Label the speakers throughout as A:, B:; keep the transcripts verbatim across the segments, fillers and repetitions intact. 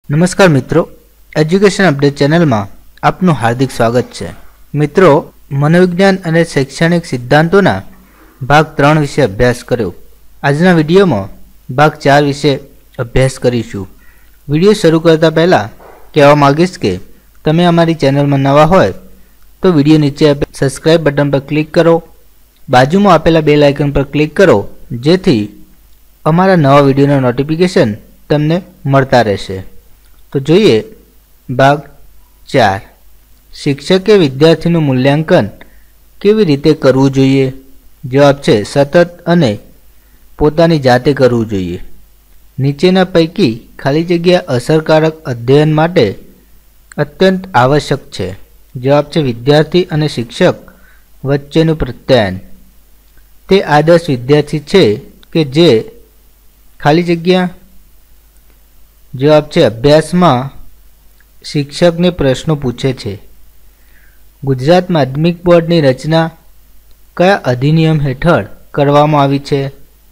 A: नमस्कार मित्रों, education update channel में आपनु हार्दिक स्वागत है। मित्रों, मनोविज्ञान और शैक्षणिक सिद्धांतों भाग त्रण विषय अभ्यास कर्यो। आजना विडियो में भाग चार विषय अभ्यास करीशुं। विडियो शुरू करता पहला कहेवा मांगीश के तमे अमारी चैनल में नवा होय तो विडियो नीचे सब्सक्राइब बटन पर क्लिक करो, बाजू में आपेला बेल आइकन पर क्लिक करो जेथी अमारा नवा विडियोना नोटिफिकेशन तमने मळता रहेशे। तो जोईए भाग चार, शिक्षके विद्यार्थीનું મૂલ્યાંકન કેવી રીતે કરવું જોઈએ? જવાબ છે સતત અને પોતાની જાતે કરવું જોઈએ। નીચેના પૈકી ખાલી જગ્યા અસરકારક અધ્યયન માટે અત્યંત આવશ્યક છે। જવાબ છે વિદ્યાર્થી અને શિક્ષક વચ્ચેનું પ્રત્યાયન। તે આદર્શ વિદ્યાર્થી છે કે જે ખાલી જગ્યા जवाब है अभ्यास में शिक्षक ने प्रश्नों पूछे छे। गुजरात माध्यमिक बोर्ड की रचना कया अधिनियम हेठळ करवामां आवी छे?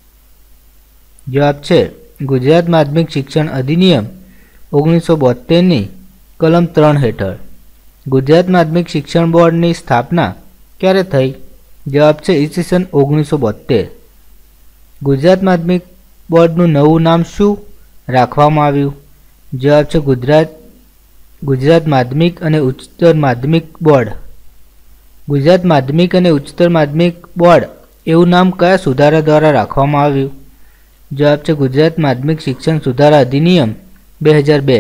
A: जवाब है गुजरात माध्यमिक शिक्षण अधिनियम ओगनीस सौ बोतेर नी कलम त्रण हेठळ। गुजरात माध्यमिक शिक्षण बोर्ड की स्थापना क्यारे थई? जवाब है ईस्वीसन ओगनीस सौ बोतेर। गुजरात माध्यमिक बोर्ड नवुं नाम शुं राखवामां आव्युं? जवाब है गुजरात गुजरात माध्यमिक अने उच्चतर माध्यमिक बोर्ड। गुजरात माध्यमिक अने उच्चतर माध्यमिक बोर्ड एवुं नाम कया सुधारा द्वारा राखवामां आव्युं? जवाब है गुजरात माध्यमिक शिक्षण सुधारा अधिनियम बे हज़ार बे।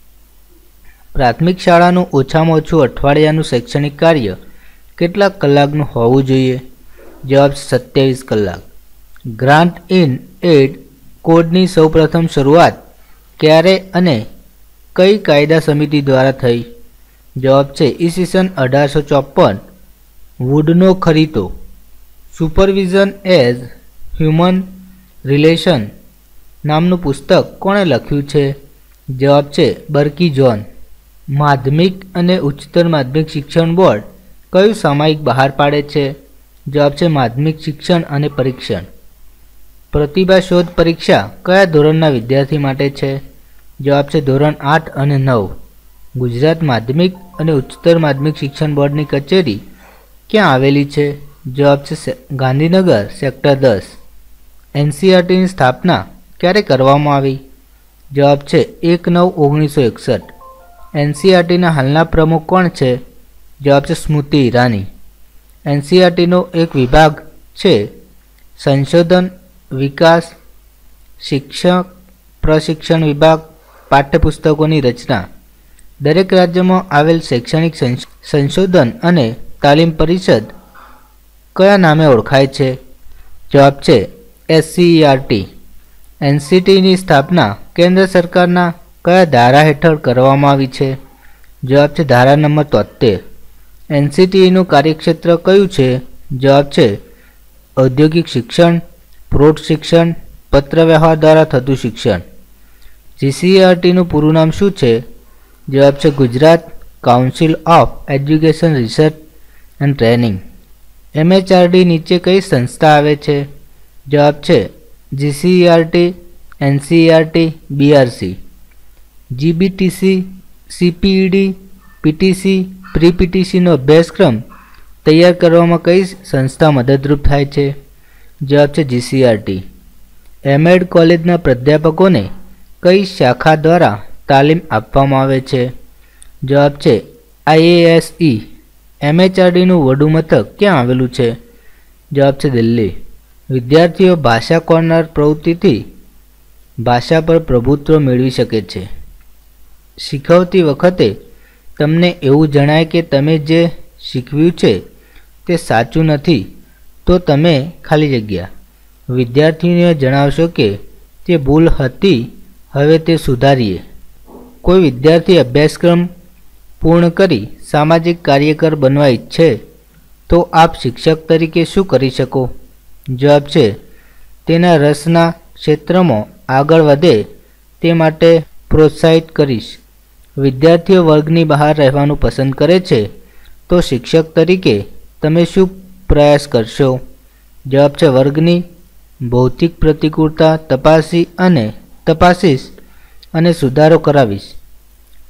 A: प्राथमिक शाळानुं ओछामां ओछुं अठवाडियानुं शैक्षणिक कार्य केटला कलाकनुं होवुं जोईए? जवाब सत्यावीस कलाक। ग्रांट इन एड कोडनी सौ प्रथम शुरुआत क्यारे अने कई कायदा समिति द्वारा थई? जवाब है ईस्वीसन अठार सौ चौपन। वुडनो खरीदो सुपरविजन एज ह्यूमन रिलेशन नामनु पुस्तक कोणे लख्युं छे? जवाब है बर्की जॉन। माध्यमिक अने उच्चतर माध्यमिक शिक्षण बोर्ड कयुं सामायिक बहार पाड़े छे? जवाब है माध्यमिक शिक्षण अने परीक्षण। प्रतिभा शोध परीक्षा कया धोरणना विद्यार्थी माटे छे? जवाब है धोरण आठ और नौ। गुजरात माध्यमिक और उच्चतर माध्यमिक शिक्षण बोर्ड की कचेरी क्या आवेली छे? जवाब है गांधीनगर सेक्टर दस। एनसीईआरटी की स्थापना क्यारे करवामां आवी? जवाब है एक नौ ओगनीस सौ एकसठ। एनसीईआरटी हालना प्रमुख कोण छे? जवाब है स्मृति ईरानी। एनसीईआरटी नो एक विभाग है संशोधन विकास, शिक्षक प्रशिक्षण विभाग, पाठ्यपुस्तकों की रचना। दरेक राज्य में आवेल शैक्षणिक संशोधन अने तालीम परिषद कया नामे ओळखाय छे? जवाब है एससीईआरटी। एनसीटी की स्थापना केंद्र सरकारना कया धारा हेठळ करवामां आवी छे? जवाब है धारा नंबर तोतेर। एनसीटी नु कार्यक्षेत्र कयुं छे? जवाब है औद्योगिक शिक्षण, प्रौढ़ शिक्षण, पत्र व्यवहार द्वारा थतुं शिक्षण। जीसीईआरटी नु पूरुं नाम शुं छे? जवाब है Gujarat council of education research and training. MHRD नीचे कई संस्था आवे छे? जवाब है GCERT, NCERT, BRC. GBTC, CPED, PTC, pre PTC नो अभ्यासक्रम तैयार करवामां कई संस्था मददरूप थाय छे? जवाब है जीसीईआरटी। एमएड कॉलेजना प्राध्यापकों ने कई शाखा द्वारा तालीम आपवामां आवे छे? जवाब है आईएएसई। एमएचआरडी नु वडु मथक क्या आवेलुं छे? जवाब है दिल्ली। विद्यार्थीओ भाषा कॉर्नर प्रवृत्तिथी भाषा पर प्रभुत्व मेळवी शके छे। शीखवती वखते तमने एवुं जणाय के तमे जे शीखव्युं छे ते साचुं नथी तो तमे खाली जग्या विद्यार्थीओने जणावशो के ते भूल हती, हवे ते सुधारीए। कोई विद्यार्थी अभ्यासक्रम पूर्ण करी सामाजिक कार्यकर बनवा इच्छे तो आप शिक्षक तरीके शुं करी शको? जवाब है तेना रसना क्षेत्र में आगळ वधे ते माटे प्रोत्साहित करीश। विद्यार्थीओ वर्गनी बहार रहेवानुं पसंद करे छे तो शिक्षक तरीके तमे शुं प्रयास करशो? जवाब है वर्गनी भौतिक प्रतिकूलता तपासी अने तपासीश अने सुधारो करावीश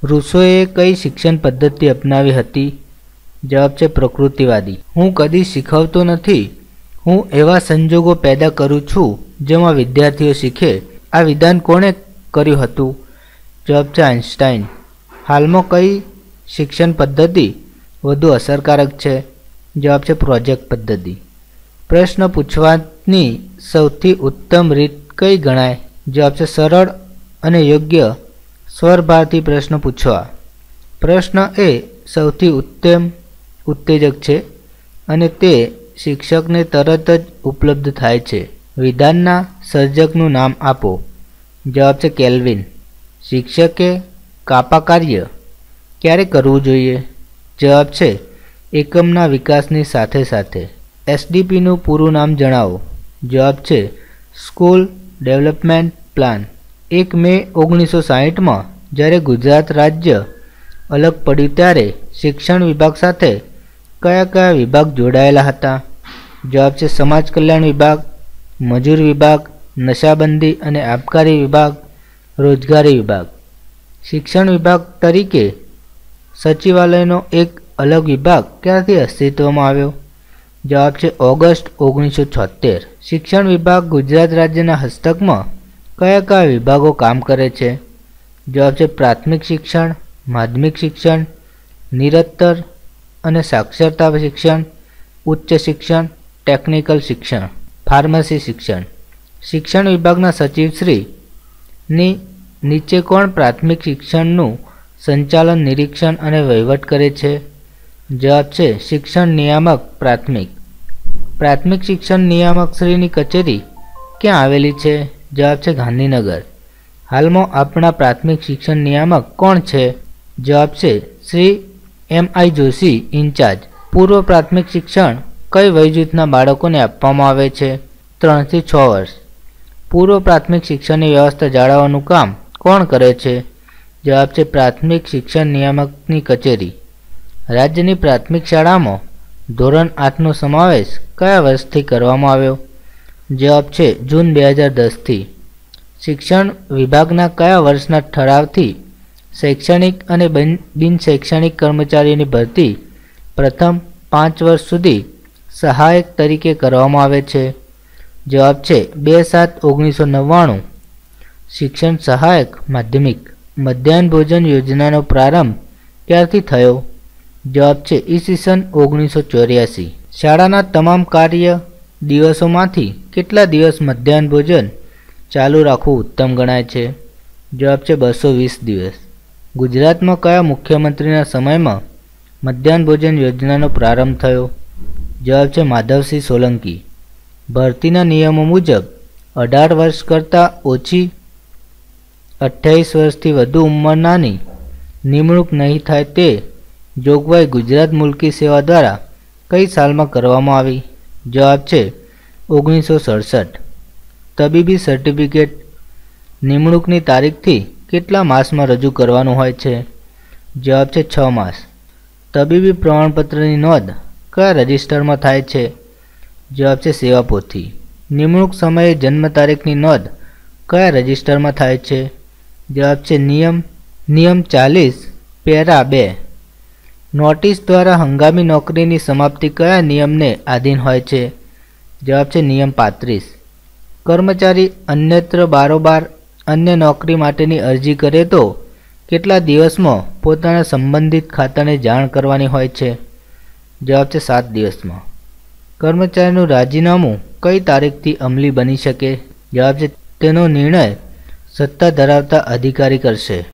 A: રૂસોએ કઈ શિક્ષણ પદ્ધતિ અપનાવી હતી? જવાબ છે પ્રકૃતિવાદી. હું કદી શીખવતો નથી, હું એવા સંજોગો પેદા કરું છું જેમાં વિદ્યાર્થીઓ શીખે. આ વિધાન કોણે કર્યું હતું? જવાબ છે આઇન્સ્ટાઈન. હાલમાં કઈ શિક્ષણ પદ્ધતિ વધુ અસરકારક છે? જવાબ છે પ્રોજેક્ટ પદ્ધતિ. પ્રશ્ન પૂછવાની સૌથી ઉત્તમ રીત કઈ ગણાય? જવાબ છે સરળ અને યોગ્ય સ્વરભારથી પ્રશ્ન પૂછવા. પ્રશ્ન એ સૌથી ઉત્તમ ઉત્તેજક છે અને તે શિક્ષકને તરત જ ઉપલબ્ધ થાય છે. વિધાનના સર્જકનું નામ આપો. જવાબ છે કેલ્વિન. શિક્ષકે કાપા કાર્ય ક્યારે કરવું જોઈએ? જવાબ છે એકમના વિકાસની સાથે સાથે. એસડીપીનું પૂરું નામ જણાવો. જવાબ છે સ્કૂલ ડેવલપમેન્ટ પ્લાન. એક મે ઓગણીસો સાહીઠમાં જ્યારે ગુજરાત રાજ્ય અલગ પડ્યું ત્યારે શિક્ષણ વિભાગ સાથે કયા કયા વિભાગ જોડાયેલા હતા? જવાબ છે સમાજ કલ્યાણ વિભાગ, મજૂર વિભાગ, નશાબંધી અને આબકારી વિભાગ, રોજગારી વિભાગ. શિક્ષણ વિભાગ તરીકે સચિવાલયનો એક અલગ વિભાગ ક્યારથી અસ્તિત્વમાં આવ્યો? જવાબ છે ઓગસ્ટ ઓગણીસો છોતેર. શિક્ષણ વિભાગ ગુજરાત રાજ્યના હસ્તકમાં કયા કયા વિભાગો કામ કરે છે? જવાબ છે પ્રાથમિક શિક્ષણ, માધ્યમિક શિક્ષણ, નિરંતર અને સાક્ષરતા શિક્ષણ, ઉચ્ચ શિક્ષણ, ટેકનિકલ શિક્ષણ, ફાર્મસી શિક્ષણ. શિક્ષણ વિભાગના સચિવશ્રીની નીચે કોણ પ્રાથમિક શિક્ષણનું સંચાલન, નિરીક્ષણ અને વહીવટ કરે છે? જવાબ છે શિક્ષણ નિયામક પ્રાથમિક. પ્રાથમિક શિક્ષણ નિયામક શ્રીની કચેરી ક્યાં આવેલી છે? જવાબ છે ગાંધીનગર. હાલમાં આપણા પ્રાથમિક શિક્ષણ નિયામક કોણ છે? જવાબ છે Shri M I Joshi, incharge. પૂર્વ પ્રાથમિક શિક્ષણ કઈ વયજૂથના બાળકોને આપવામાં આવે છે? ત્રણથી છ વર્ષ. પૂર્વ પ્રાથમિક શિક્ષણની વ્યવસ્થા જાળવવાનું કામ કોણ કરે છે? જવાબ છે પ્રાથમિક શિક્ષણ નિયામકની કચેરી. રાજ્યની પ્રાથમિક શાળામાં ધોરણ આઠનો સમાવેશ કયા વર્ષથી કરવામાં આવ્યો? જવાબ છે જૂન બે હજાર દસથી. શિક્ષણ વિભાગના કયા વર્ષના ઠરાવથી શૈક્ષણિક અને બિન શૈક્ષણિક કર્મચારીઓની ભરતી પ્રથમ પાંચ વર્ષ સુધી સહાયક તરીકે કરવામાં આવે છે? જવાબ છે બે સાત ઓગણીસો નવ્વાણું. શિક્ષણ સહાયક માધ્યમિક. મધ્યાહન ભોજન યોજનાનો પ્રારંભ ક્યારથી થયો? જવાબ છે ઈસવીસન ઓગણીસો ચોર્યાસી. શાળાના તમામ કાર્ય દિવસોમાંથી કેટલા દિવસ મધ્યાહન ભોજન ચાલુ રાખવું ઉત્તમ ગણાય છે? જવાબ છે બસો વીસ દિવસ. ગુજરાતમાં કયા મુખ્યમંત્રીના સમયમાં મધ્યાહન ભોજન યોજનાનો પ્રારંભ થયો? જવાબ છે માધવસિંહ સોલંકી. ભરતીના નિયમો મુજબ અઢાર વર્ષ કરતાં ઓછી અઠ્યાવીસ વર્ષથી વધુ ઉંમરનાની નિમણૂક નહીં થાય તે જોગવાઈ ગુજરાત મુલકી સેવા દ્વારા કઈ સાલમાં કરવામાં આવી? જવાબ છે ઓગણીસો સડસઠ. તબીબી સર્ટિફિકેટ નિમણૂકની તારીખથી કેટલા માસમાં રજૂ કરવાનું હોય છે? જવાબ છે છ માસ. તબીબી પ્રમાણપત્રની નોંધ કયા રજિસ્ટરમાં થાય છે? જવાબ છે સેવાપોથી. નિમણૂક સમયે જન્મ તારીખની નોંધ કયા રજિસ્ટરમાં થાય છે? જવાબ છે નિયમ નિયમ ચાલીસ પેરા બે. નોટિસ દ્વારા હંગામી નોકરીની સમાપ્તિ કયા નિયમને આધીન હોય છે? જવાબ છે નિયમ પાંત્રીસ. કર્મચારી અન્યત્ર બારોબાર અન્ય નોકરી માટેની અરજી કરે તો કેટલા દિવસમાં પોતાના સંબંધિત ખાતાને જાણ કરવાની હોય છે? જવાબ છે સાત દિવસમાં. કર્મચારીનું રાજીનામું કઈ તારીખથી અમલી બની શકે? જવાબ છે તેનો નિર્ણય સત્તા ધરાવતા અધિકારી કરશે.